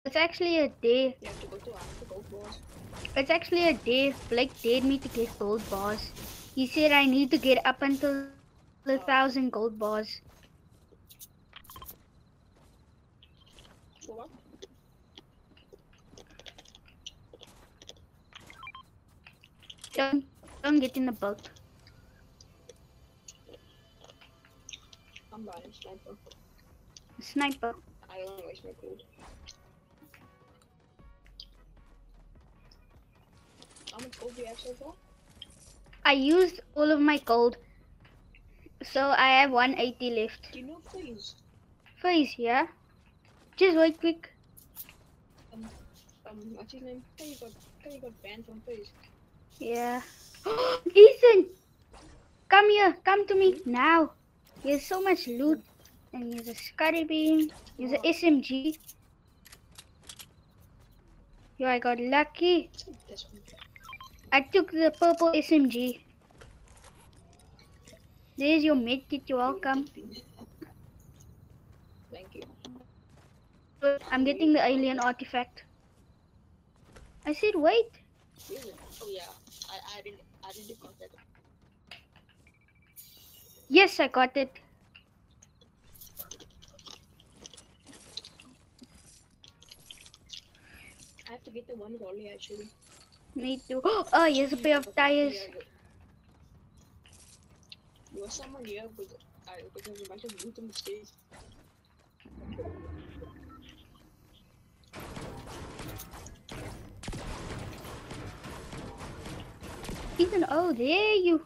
It's actually a day. You have to go to after gold bars. It's actually a day. Blake dared me to get gold bars. He said I need to get up until 1,000 gold bars. For what? Don't get in the boat. I'm buying sniper. Sniper. I only waste my gold. How much gold do you have so far? I used all of my gold. So I have 180 left. Do you know please? Freeze, yeah? Just wait quick. What's his name? How you got banned from Please? Yeah. Ethan! Come here, come to me now. Here's so much loot. And here's a Scuddy beam. Here's a SMG. Yo, I got lucky. This one. I took the purple SMG. There's your medkit, you're welcome. Thank you. I'm getting the alien artifact. I said wait. Really? Oh yeah. I didn't got that. Yes, I got it. I have to get the one rolly actually. Me too. Oh, here's a pair of tires. There was someone here with there's a bunch of loot on the stairs. Ethan, oh, there you.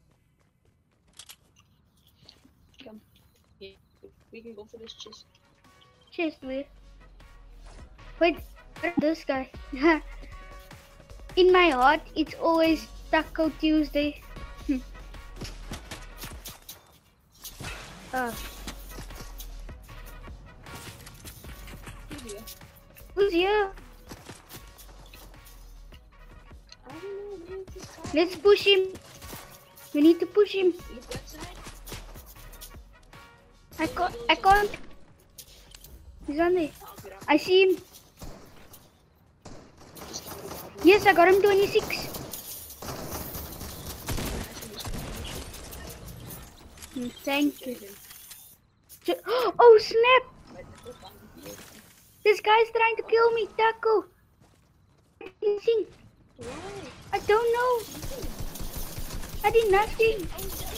Come. Yeah, we can go for this chest. Chest, wait. Wait, this guy. In my heart, it's always Taco Tuesday. Oh. Who's here? I don't know, man. This guy. Let's push him. We need to push him. Look that side. I can't. He's on there. I'll get up. I see him. Just cover the bottom. Yes, I got him 26. Thank you. Oh snap! This guy's trying to kill me, Taco. Why? I don't know. I did nothing.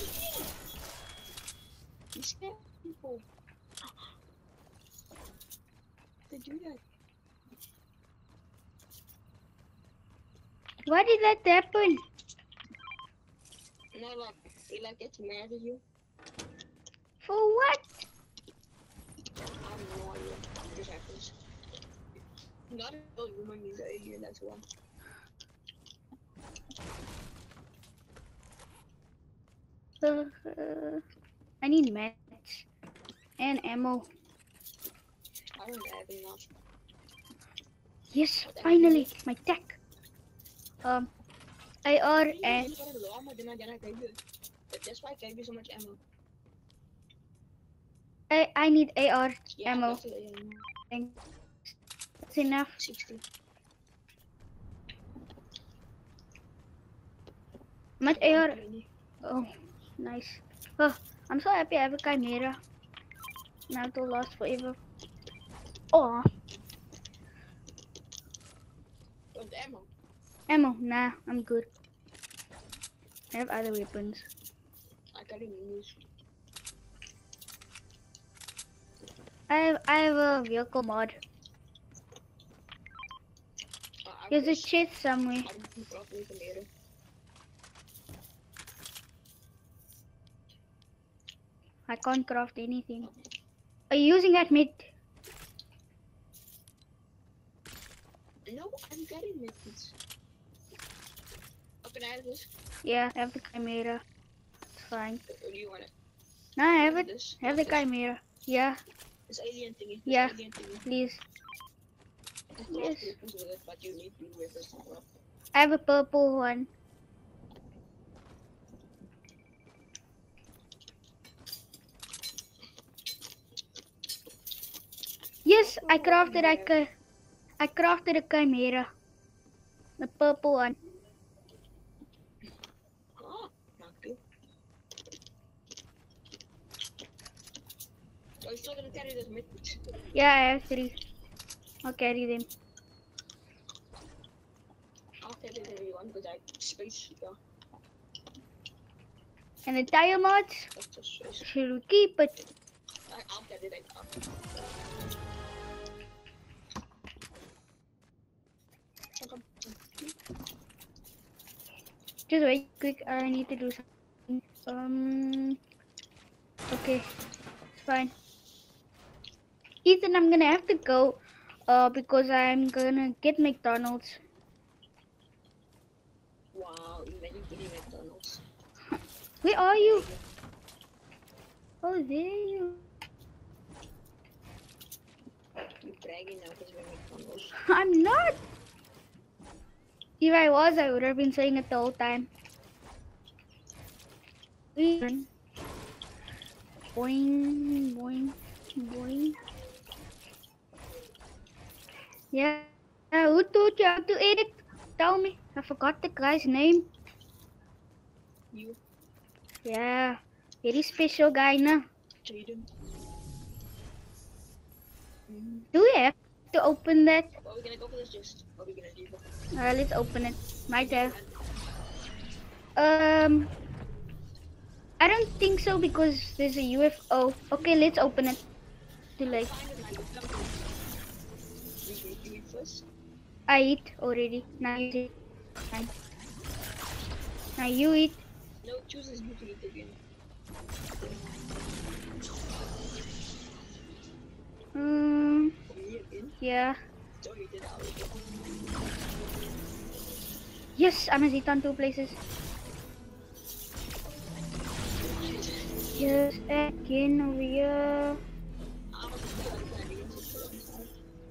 You scare people. They do that. Why did that happen? No, like, he like gets mad at you. For what? I have no idea. It just happens. Not a real human is an alien, that's why. I need mats and ammo. I don't have enough. Yes, finally, my tech. AR and You got a lot more than I gave you. That's why I gave you so much ammo. I need AR Yeah, ammo. that's it, yeah, Thanks. That's enough. 60. Much AR. Oh, nice. Oh, I'm so happy I have a Chimera. Now it will last forever. Oh, Want ammo? ammo. Nah, I'm good. I have other weapons. I got any news. I have a vehicle mod. There's a chest somewhere. I didn't drop anything later. I can't craft anything. Are you using that mid? No, I'm getting methods. Oh, can I have this? Yeah, I have the Chimera. It's fine. Or do you want it? No, I have it. This? I have the This? Chimera. Yeah, This alien thingy. Yeah. Alien thingy. please. Just Yes. craft weapons with it, but you need blue weapons to craft. I have a purple one. Yes, I crafted. I crafted a chimera. The purple one. Oh, not good. Oh, you're still gonna carry those mitts? Yeah, I have 3. I'll carry them. I'll carry them if you want, because I have space. Yeah, And the tire mods, that's just space. should we keep it? I'll carry them. Just wait quick, I need to do something. Okay, it's fine. Ethan, I'm gonna have to go because I'm gonna get McDonald's. Wow, imagine getting McDonald's. Where are you? Oh, there you. You're bragging now because we're McDonald's. I'm not. If I was, I would have been saying it the whole time. Boing, boing, boing. Yeah, who taught you how to edit? Tell me. I forgot the guy's name. You, Yeah, very special guy, no? Jaden. Do we have to open that? What are we gonna go for this just? What are we gonna do? Let's open it. Might have. I don't think so because there's a UFO. Okay, let's open it. Too late. You eat first? I eat already. Now you eat. Fine. Now you eat. No, choose this beauty eat again. Hmm. You again? Yeah. So you did already. Yes, I must eat on 2 places. Yes, again over here. I was just like that against the side.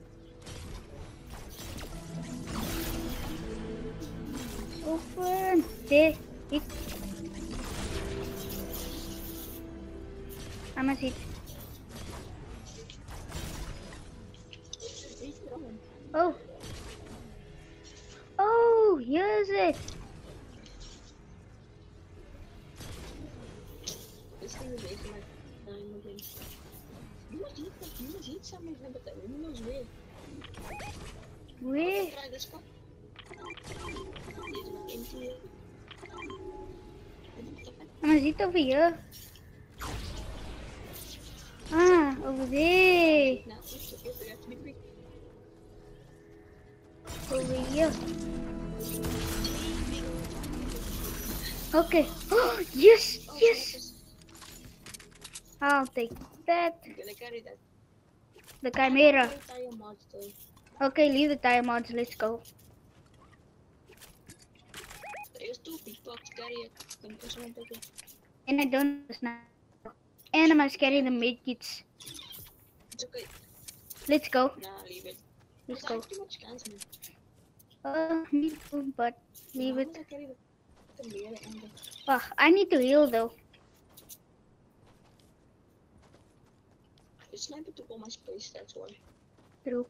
Open. There. Eat. I must eat. Eat it on. Oh. Oh, here's it. This thing is wasting my time again. You must eat something, but that who knows where. Where? Try this one. It's not empty. I must eat over here. Ah, over there. Now, oops, okay, we have to be quick. Over here. Okay. Oh, yes, Oh, yes. I'll take that. I'm gonna carry that. The chimera. Tire monster. Okay, leave the tire mods. Let's go. There's 2 people to carry it. Can someone take it? And I don't now. And I must carry the medkits. It's okay. Let's go. Nah, leave it. Let's I go. have too much cans, man. Me too, but leave it. I carry the mirror and the... Oh, I need to heal though. The sniper took all my space, that's why. True.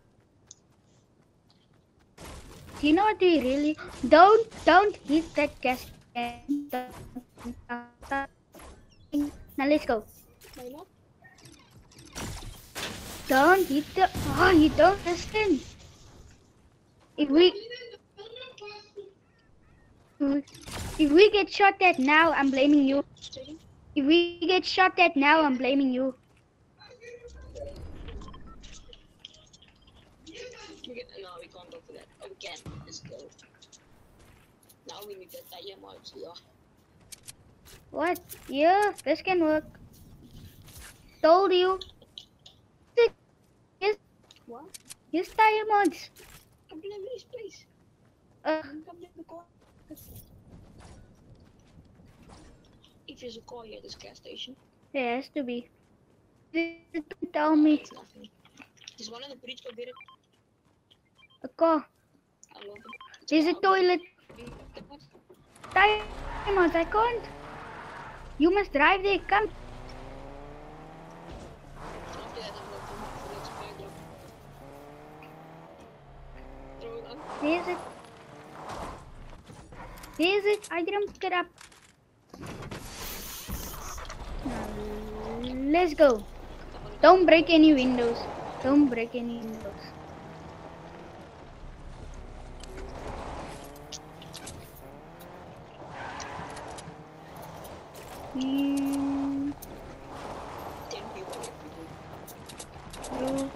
You know what we really don't hit that gas can. Now let's go. Why not? Don't hit the you don't listen. If we get shot at now, I'm blaming you. Checking? If we get shot at now, I'm blaming you. No, we can't go for that. Oh, we can. Let's go. Now we need the tire mods, yeah. What? Yeah, this can work. Told you. Yes, What? yes, tire mods. Come in this place. Ugh. Come in the car. If there's a car here at this gas station. There has to be. Tell me. It's nothing. There's one on the bridge, go get it. A car. I love it. There's a toilet. Tire mods, I can't. You must drive there. Come. After that, I'm going to Where is it? Where is it? I didn't pick it up. Now, let's go. Don't break any windows. Don't break any windows. Hmm. Bro.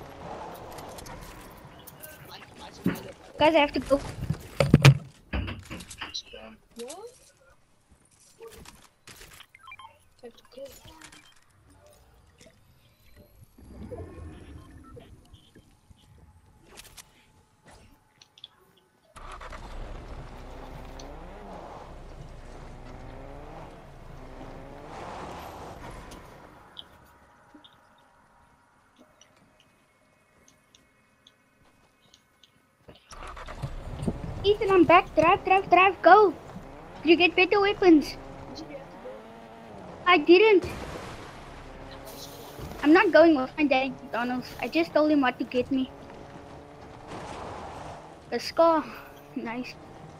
Guys, I have to go. What? I have to go. Ethan, I'm back. Drive, go. You get better weapons. I didn't. I'm not going with my dad McDonald's. I just told him what to get me. A scar. Nice.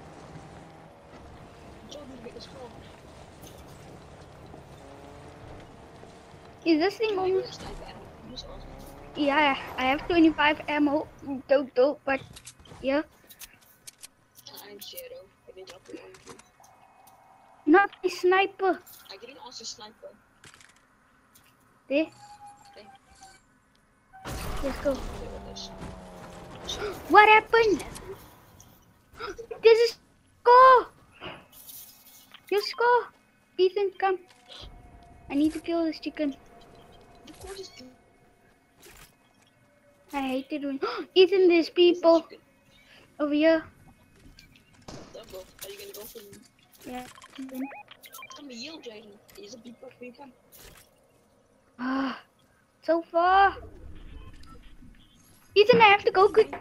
Is this thing almost... Yeah, I have 25 ammo total, but yeah. I'm Shadow. I didn't drop the one. Not a sniper. I didn't also sniper. There. Okay. Let's go. Play with this. What happened? There's a score. Your score. Ethan, come. I need to kill this chicken. The court is good. I hate it when... Ethan, there's people over here. Double. Are you gonna go for me? Yeah. Come yield, Jaden. Is a people free come? Ah, so far. Ethan, I have to go quick.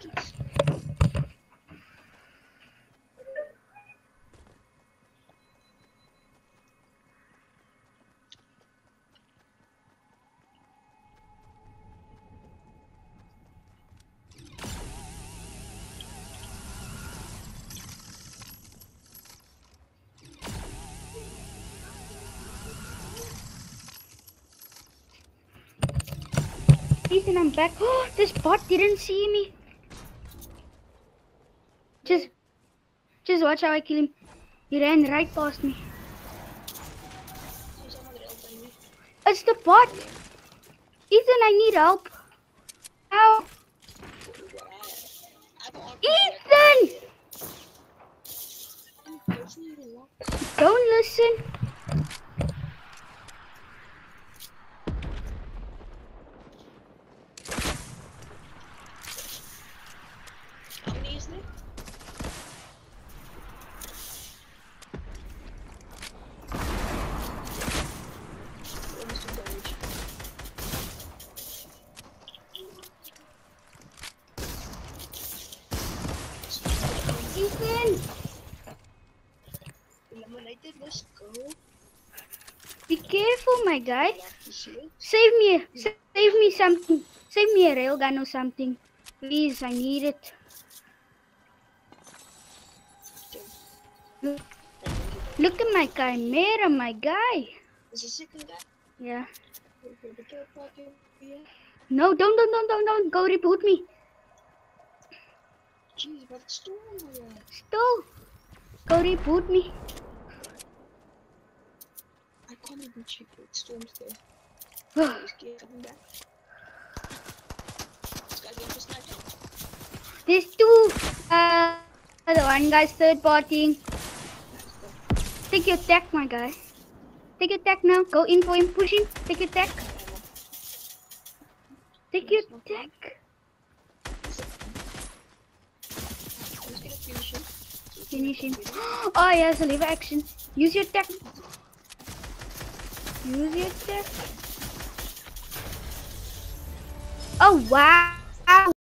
Ethan, I'm back. Oh, this bot didn't see me. Just watch how I kill him. He ran right past me. It's the bot. Ethan, I need help. Help. Ethan! Don't listen. How many is there? Ethan! Eliminated, let's go. Be careful, my guy. Shield. Save me something. Save me a railgun or something. Please, I need it. Look at my chimera, my guy. Is the second guy? Yeah. The third party? Yeah. No, don't. Go reboot me. Jeez, but it's storm. Still. Go reboot me. I can't even check it. Storm's there. Is Gear coming back? This guy's going to snipe him. There's two. The one guy's third partying. Take your tech, my guy. Take your tech now. Go in for him. Push him. Take your tech. Take your tech. Let's get a finish him. Finish him. Oh, he has a lever action. Use your tech. Use your tech. Oh, wow.